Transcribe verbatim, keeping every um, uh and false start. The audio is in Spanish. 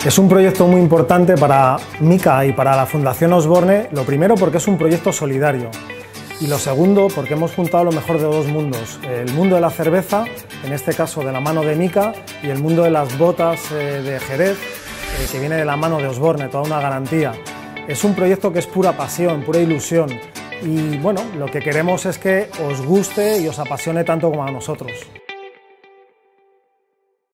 Es un proyecto muy importante para Mica y para la Fundación Osborne, lo primero porque es un proyecto solidario y lo segundo porque hemos juntado lo mejor de dos mundos, el mundo de la cerveza, en este caso de la mano de Mica, y el mundo de las botas eh, de Jerez, eh, que viene de la mano de Osborne, toda una garantía. Es un proyecto que es pura pasión, pura ilusión y bueno, lo que queremos es que os guste y os apasione tanto como a nosotros.